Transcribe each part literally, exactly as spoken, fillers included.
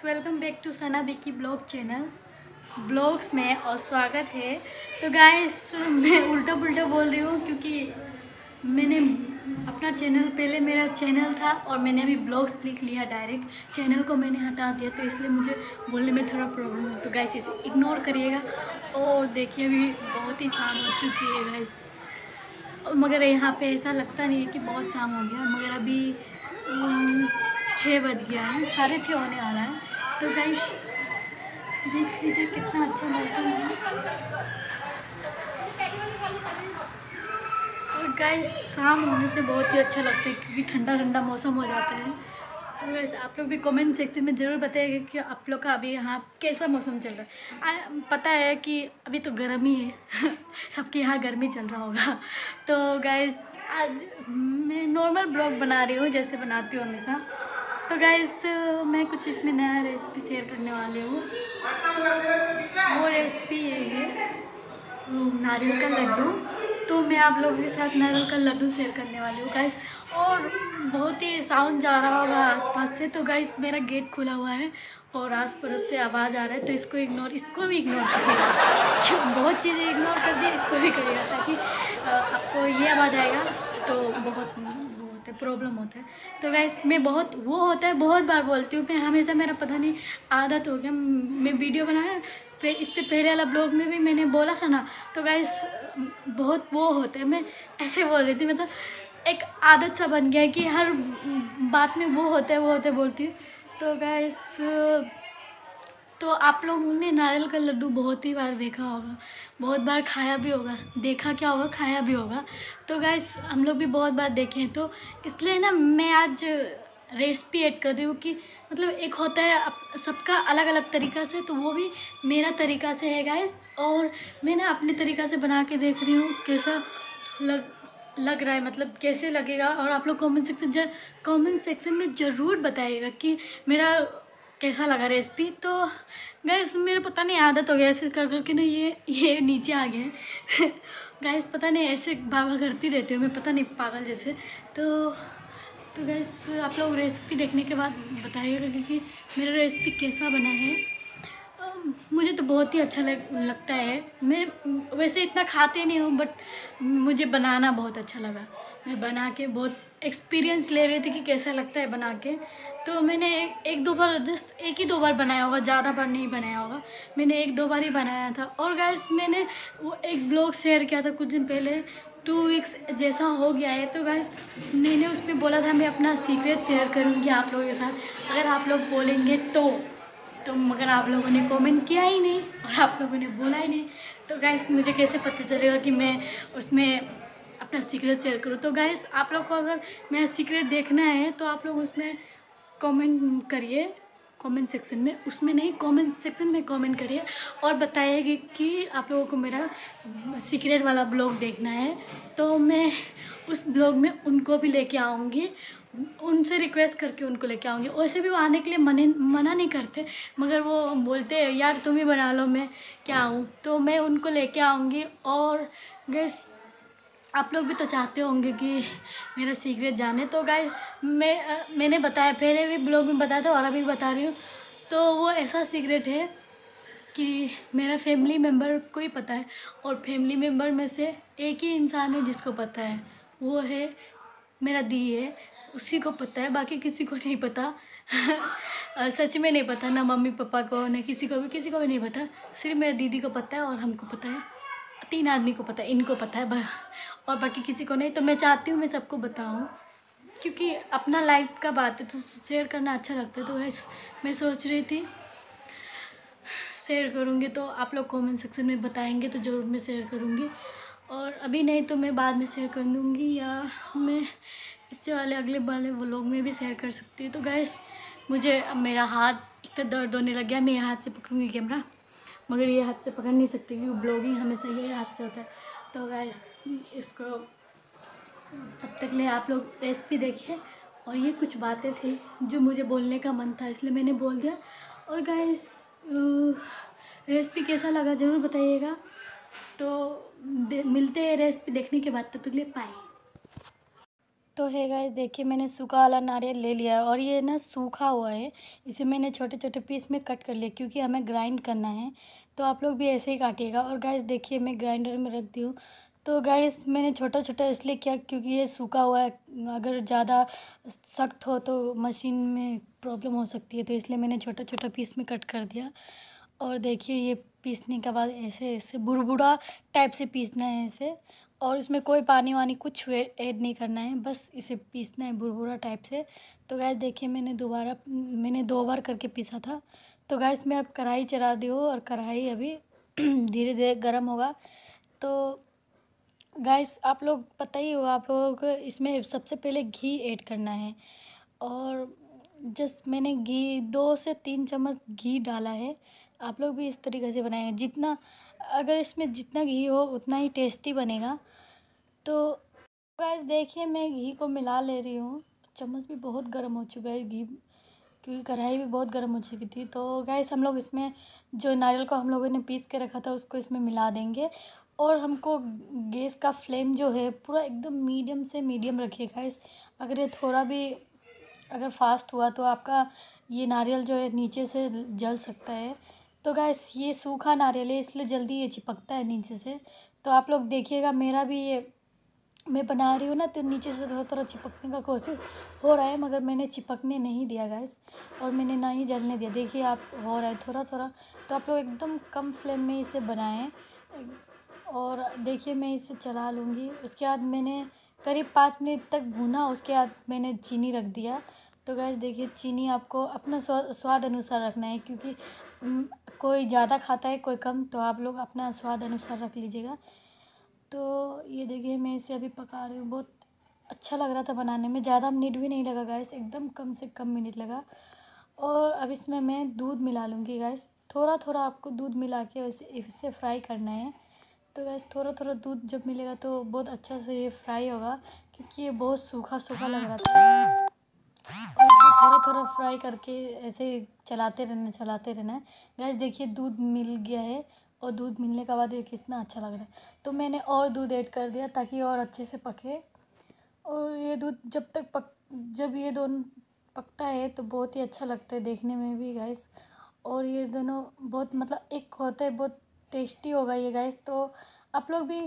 Welcome back to सना बिकी blog channel blogs में और स्वागत है। तो गाइस मैं उल्टा पुल्टा बोल रही हूँ क्योंकि मैंने अपना चैनल पहले मेरा चैनल था और मैंने अभी ब्लॉग्स लिख लिया डायरेक्ट चैनल को मैंने हटा दिया, तो इसलिए मुझे बोलने में थोड़ा प्रॉब्लम है। तो गाइस इसे इग्नोर करिएगा। और देखिए अभी बहुत ही शाम हो चुकी है गाइस, मगर यहाँ पे ऐसा लगता नहीं है कि बहुत शाम हो गया, मगर अभी छः बज गया है, साढ़े छः होने वाला है। तो गाइस देख लीजिए कितना अच्छा मौसम है। और गाइस शाम होने से बहुत ही अच्छा लगता है क्योंकि ठंडा ठंडा मौसम हो जाता है। तो गाइस आप लोग भी कमेंट सेक्शन में ज़रूर बताइएगा कि आप लोग का अभी यहाँ कैसा मौसम चल रहा है। आ, पता है कि अभी तो गर्मी है सबके यहाँ गर्मी चल रहा होगा। तो गाइस आज मैं नॉर्मल ब्लॉग बना रही हूँ जैसे बनाती हूँ हमेशा। तो गाइस मैं कुछ इसमें नया रेसिपी शेयर करने वाली हूँ। तो वो रेसिपी ये है नारियल का लड्डू। तो मैं आप लोगों के साथ नारियल का लड्डू शेयर करने वाली हूँ गाइस। और बहुत ही साउंड जा रहा होगा आसपास से, तो गाइस मेरा गेट खुला हुआ है और आस पड़ोस से आवाज़ आ रहा है, तो इसको इग्नोर इसको भी इग्नोर करिएगा। बहुत चीज़ें इग्नोर कर दी, इसको भी करिएगा ताकि आपको ये आवाज़ आएगा तो बहुत बहुत प्रॉब्लम होता है। तो गाइस मैं बहुत वो होता है बहुत बार बोलती हूँ मैं, हमेशा मेरा पता नहीं आदत हो गया। मैं वीडियो बनाया पे इससे पहले वाला ब्लॉग में भी मैंने बोला था ना। तो गाइस बहुत वो होता है, मैं ऐसे बोल रही थी, मतलब एक आदत सा बन गया है कि हर बात में वो होता है वो होता है बोलती हूँ। तो गाइस तो आप लोगों ने नारियल का लड्डू बहुत ही बार देखा होगा, बहुत बार खाया भी होगा, देखा क्या होगा खाया भी होगा। तो गाइस हम लोग भी बहुत बार देखे हैं, तो इसलिए ना मैं आज रेसिपी ऐड कर रही हूँ कि मतलब एक होता है सबका अलग अलग तरीक़ा से, तो वो भी मेरा तरीक़ा से है गाइस। और मैं ना अपने तरीक़ा से बना के देख रही हूँ कैसा लग लग रहा है, मतलब कैसे लगेगा। और आप लोग कमेंट सेक्शन कमेंट सेक्शन में ज़रूर बताइएगा कि मेरा कैसा लगा रेसिपी। तो गाइस मेरे पता नहीं आदत हो गया ऐसे कर करके ना ये ये नीचे आ गए गाइस पता नहीं ऐसे बाबा करती रहती हूँ मैं, पता नहीं पागल जैसे। तो तो गाइस आप लोग रेसिपी देखने के बाद बताइएगा कि मेरा रेसिपी कैसा बना है। मुझे तो बहुत ही अच्छा लग, लगता है। मैं वैसे इतना खाते नहीं हूँ बट मुझे बनाना बहुत अच्छा लगा। मैं बना के बहुत एक्सपीरियंस ले रही थी कि कैसा लगता है बना के। तो मैंने एक, एक दो बार जस्ट एक ही दो बार बनाया होगा, ज़्यादा बार नहीं बनाया होगा, मैंने एक दो बार ही बनाया था। और गाइस मैंने वो एक ब्लॉग शेयर किया था कुछ दिन पहले, टू वीक्स जैसा हो गया है। तो गाइस मैंने उसमें बोला था मैं अपना सीक्रेट शेयर करूँगी आप लोगों के साथ अगर आप लोग बोलेंगे तो तो मगर आप लोगों ने कमेंट किया ही नहीं और आप लोगों ने बोला ही नहीं। तो गाइस मुझे कैसे पता चलेगा कि मैं उसमें अपना सीक्रेट शेयर करूँ। तो गाइस आप लोग को अगर मेरा सीक्रेट देखना है तो आप लोग उसमें कमेंट करिए, कमेंट सेक्शन में, उसमें नहीं कमेंट सेक्शन में कमेंट करिए और बताइए कि आप लोगों को मेरा सीक्रेट वाला ब्लॉग देखना है। तो मैं उस ब्लॉग में उनको भी लेके आऊँगी, उनसे रिक्वेस्ट करके उनको लेके आऊँगी। वैसे भी वो आने के लिए मने मना नहीं करते, मगर वो बोलते हैं यार तुम ही बना लो मैं क्या आऊँ। तो मैं उनको लेके आऊँगी। और गाइस आप लोग भी तो चाहते होंगे कि मेरा सीक्रेट जाने। तो गाइस मैं मैंने बताया पहले भी ब्लॉग में बताया था और अभी बता रही हूँ। तो वो ऐसा सीक्रेट है कि मेरा फैमिली मेम्बर को ही पता है और फैमिली मेम्बर में से एक ही इंसान है जिसको पता है, वो है मेरा दी है, उसी को पता है, बाकी किसी को नहीं पता सच में नहीं पता, ना मम्मी पापा को ना किसी को भी किसी को भी नहीं पता, सिर्फ मेरे दीदी को पता है और हमको पता है, तीन आदमी को पता है, इनको पता है और बाकी किसी को नहीं। तो मैं चाहती हूँ मैं सबको बताऊँ क्योंकि अपना लाइफ का बात है तो शेयर करना अच्छा लगता है। तो वैसे मैं सोच रही थी शेयर करूँगी, तो आप लोग कमेंट सेक्शन में बताएंगे तो ज़रूर मैं शेयर करूँगी। और अभी नहीं तो मैं बाद में शेयर कर दूँगी या मैं इससे वाले अगले वाले व्लॉग में भी शेयर कर सकती हूँ। तो गैस मुझे अब मेरा हाथ इतना दर्द होने लग गया, मैं हाथ से पकड़ूँगी कैमरा मगर ये हाथ से पकड़ नहीं सकती क्योंकि ब्लॉगिंग हमेशा ये हाथ से होता है। तो गाइस इसको तब तक ले आप लोग रेसिपी देखिए। और ये कुछ बातें थी जो मुझे बोलने का मन था इसलिए मैंने बोल दिया। और गाइस रेसिपी कैसा लगा ज़रूर बताइएगा। तो मिलते हैं रेसिपी देखने के बाद, तब तक ले बाय। तो है गाइस, देखिए मैंने सूखा वाला नारियल ले लिया है और ये ना सूखा हुआ है। इसे मैंने छोटे छोटे पीस में कट कर लिया क्योंकि हमें ग्राइंड करना है। तो आप लोग भी ऐसे ही काटिएगा। और गाइस देखिए मैं ग्राइंडर में रख दी हूँ। तो गाइस मैंने छोटा छोटा इसलिए किया क्योंकि ये सूखा हुआ है, अगर ज़्यादा सख्त हो तो मशीन में प्रॉब्लम हो सकती है, तो इसलिए मैंने छोटा छोटा पीस में कट कर दिया। और देखिए ये पीसने के बाद ऐसे ऐसे बुरबुरा टाइप से पीसना है इसे। और इसमें कोई पानी वानी कुछ ऐड नहीं करना है, बस इसे पीसना है बुरबुरा टाइप से। तो गैस देखिए मैंने दोबारा मैंने दो बार करके पीसा था। तो गैस मैं अब कढ़ाई चढ़ा दी हूँ और कढ़ाई अभी धीरे धीरे गर्म होगा। तो गैस आप लोग पता ही होगा आप लोगों को, इसमें सबसे पहले घी ऐड करना है। और जस्ट मैंने घी दो से तीन चम्मच घी डाला है। आप लोग भी इस तरीके से बनाएंगे, जितना अगर इसमें जितना घी हो उतना ही टेस्टी बनेगा। तो गाइस देखिए मैं घी को मिला ले रही हूँ। चम्मच भी बहुत गर्म हो चुका है घी, क्योंकि कढ़ाई भी बहुत गर्म हो चुकी थी। तो गाइस हम लोग इसमें जो नारियल को हम लोगों ने पीस के रखा था उसको इसमें मिला देंगे। और हमको गैस का फ्लेम जो है पूरा एकदम मीडियम से मीडियम रखिए गाइस। अगर ये थोड़ा भी अगर फास्ट हुआ तो आपका ये नारियल जो है नीचे से जल सकता है। तो गाइस ये सूखा नारियल है इसलिए जल्दी ये चिपकता है नीचे से। तो आप लोग देखिएगा, मेरा भी ये मैं बना रही हूँ ना तो नीचे से थोड़ा थोड़ा चिपकने का कोशिश हो रहा है, मगर मैंने चिपकने नहीं दिया गैस, और मैंने ना ही जलने दिया। देखिए आप हो रहा है थोड़ा थोड़ा। तो आप लोग एकदम कम फ्लेम में इसे बनाएं। और देखिए मैं इसे चला लूँगी। उसके बाद मैंने करीब पाँच मिनट तक भूना, उसके बाद मैंने चीनी रख दिया। तो गैस देखिए चीनी आपको अपना स्वाद स्वाद अनुसार रखना है, क्योंकि कोई ज़्यादा खाता है कोई कम, तो आप लोग अपना स्वाद अनुसार रख लीजिएगा। तो ये देखिए मैं इसे अभी पका रही हूँ। बहुत अच्छा लग रहा था बनाने में, ज़्यादा मिनट भी नहीं लगा गैस, एकदम कम से कम मिनट लगा। और अब इसमें मैं दूध मिला लूँगी गैस। थोड़ा थोड़ा आपको दूध मिला के वैसे इसे फ्राई करना है। तो गैस थोड़ा थोड़ा दूध जब मिलेगा तो बहुत अच्छा से ये फ्राई होगा, क्योंकि ये बहुत सूखा सूखा लग रहा था। और इसे थोड़ा थोड़ा फ्राई करके ऐसे चलाते रहना चलाते रहना है। गैस देखिए दूध मिल गया है, और दूध मिलने के बाद ये कितना अच्छा लग रहा है। तो मैंने और दूध ऐड कर दिया ताकि और अच्छे से पके। और ये दूध जब तक पक जब ये दोनों पकता है तो बहुत ही अच्छा लगता है देखने में भी गैस। और ये दोनों बहुत मतलब एक होता है, बहुत टेस्टी होगा ये गैस। तो आप लोग भी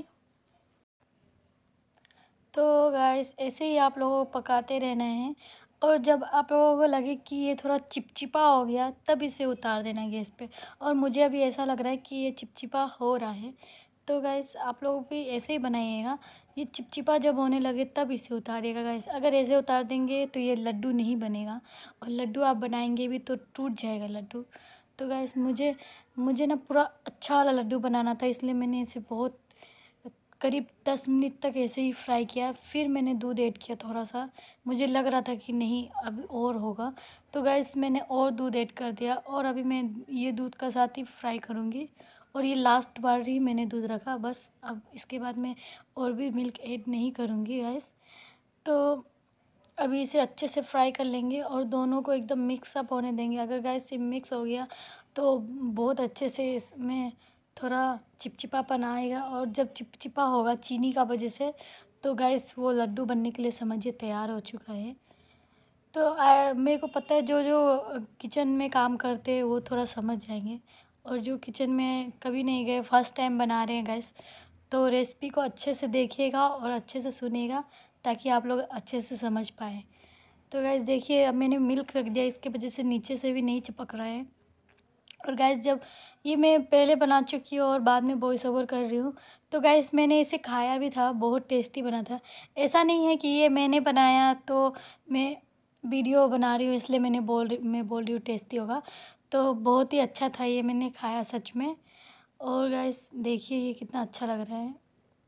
तो गाइस ऐसे ही आप लोगों को पकाते रहना है। और जब आप लोगों को लगे कि ये थोड़ा चिपचिपा हो गया तब इसे उतार देना है गैस पे। और मुझे अभी ऐसा लग रहा है कि ये चिपचिपा हो रहा है। तो गाइस आप लोग भी ऐसे ही बनाइएगा। ये चिपचिपा जब होने लगे तब इसे उतारिएगा गाइस। अगर ऐसे उतार देंगे तो ये लड्डू नहीं बनेगा, और लड्डू आप बनाएंगे भी तो टूट जाएगा लड्डू। तो गाइस मुझे मुझे ना पूरा अच्छा वाला लड्डू बनाना था, इसलिए मैंने इसे बहुत करीब दस मिनट तक ऐसे ही फ्राई किया। फिर मैंने दूध ऐड किया थोड़ा सा, मुझे लग रहा था कि नहीं अब और होगा। तो गैस मैंने और दूध ऐड कर दिया, और अभी मैं ये दूध का साथ ही फ्राई करूँगी। और ये लास्ट बार ही मैंने दूध रखा बस, अब इसके बाद मैं और भी मिल्क ऐड नहीं करूँगी गैस। तो अभी इसे अच्छे से फ्राई कर लेंगे और दोनों को एकदम मिक्स अप होने देंगे। अगर गैस से मिक्स हो गया तो बहुत अच्छे से इसमें थोड़ा चिपचिपापन आएगा, और जब चिपचिपा होगा चीनी का वजह से तो गैस वो लड्डू बनने के लिए समझिए तैयार हो चुका है। तो आ, मेरे को पता है जो जो किचन में काम करते हैं वो थोड़ा समझ जाएंगे, और जो किचन में कभी नहीं गए फर्स्ट टाइम बना रहे हैं गैस, तो रेसिपी को अच्छे से देखिएगा और अच्छे से सुनिएगा ताकि आप लोग अच्छे से समझ पाएँ। तो गैस देखिए अब मैंने मिल्क रख दिया, इसके वजह से नीचे से भी नहीं चिपक रहा है। और गैस जब ये मैं पहले बना चुकी हूँ और बाद में वॉइस ओवर कर रही हूँ, तो गैस मैंने इसे खाया भी था, बहुत टेस्टी बना था। ऐसा नहीं है कि ये मैंने बनाया तो मैं वीडियो बना रही हूँ इसलिए मैंने बोल रही मैं बोल रही हूँ टेस्टी होगा। तो बहुत ही अच्छा था ये, मैंने खाया सच में। और गैस देखिए ये कितना अच्छा लग रहा है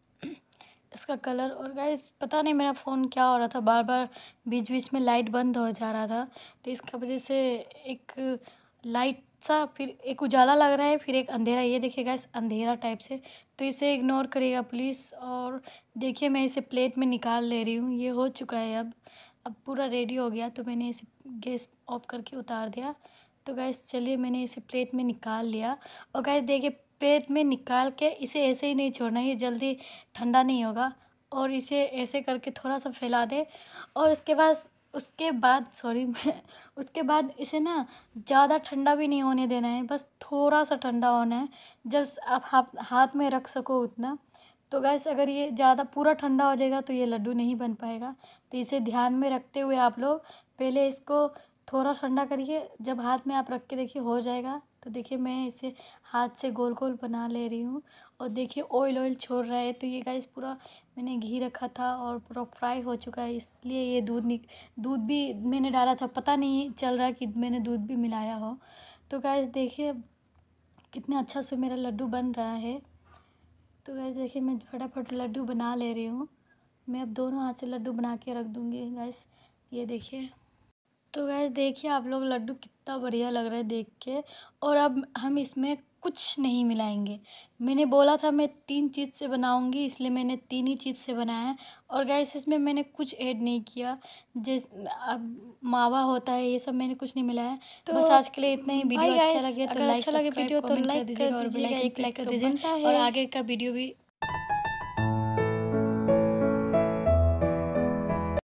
इसका कलर। और गाइस पता नहीं मेरा फ़ोन क्या हो रहा था, बार बार बीच बीच में लाइट बंद हो जा रहा था, तो इसका वजह से एक लाइट सा फिर एक उजाला लग रहा है फिर एक अंधेरा, ये देखिए गाइस अंधेरा टाइप से। तो इसे इग्नोर करिएगा प्लीज़। और देखिए मैं इसे प्लेट में निकाल ले रही हूँ, ये हो चुका है अब अब पूरा रेडी हो गया, तो मैंने इसे गैस ऑफ करके उतार दिया। तो गैस चलिए मैंने इसे प्लेट में निकाल लिया। और गैस देखिए प्लेट में निकाल के इसे ऐसे ही नहीं छोड़ना, ये जल्दी ठंडा नहीं होगा। और इसे ऐसे करके थोड़ा सा फैला दे। और उसके बाद उसके बाद सॉरी मैं उसके बाद इसे ना ज़्यादा ठंडा भी नहीं होने देना है, बस थोड़ा सा ठंडा होना है, जब आप हाथ हाथ में रख सको उतना। तो गैस अगर ये ज़्यादा पूरा ठंडा हो जाएगा तो ये लड्डू नहीं बन पाएगा। तो इसे ध्यान में रखते हुए आप लोग पहले इसको थोड़ा ठंडा करिए, जब हाथ में आप रख के देखिए हो जाएगा। तो देखिए मैं इसे हाथ से गोल गोल बना ले रही हूँ और देखिए ऑयल ऑयल छोड़ रहा है। तो ये गाइस पूरा मैंने घी रखा था और पूरा फ्राई हो चुका है, इसलिए ये दूध नि दूध भी मैंने डाला था, पता नहीं चल रहा कि मैंने दूध भी मिलाया हो। तो गाइस देखिए कितने अच्छा से मेरा लड्डू बन रहा है। तो गाइस देखिए मैं फटाफट लड्डू बना ले रही हूँ। मैं अब दोनों हाथ से लड्डू बना के रख दूँगी गाइस, ये देखिए। तो गाइस देखिए आप लोग लड्डू कितना बढ़िया लग रहा है देख के। और अब हम इसमें कुछ नहीं मिलाएंगे। मैंने बोला था मैं तीन चीज़ से बनाऊंगी, इसलिए मैंने तीन ही चीज़ से बनाया है। और गाइस इसमें मैंने कुछ ऐड नहीं किया, जिस अब मावा होता है ये सब मैंने कुछ नहीं मिलाया। तो बस आज के लिए इतना ही। वीडियो अच्छा लगे तो लाइक, अच्छा लगे वीडियो तो लाइक कर दीजिएगा और बेल आइकन प्रेस कर दीजिएगा और आगे का वीडियो भी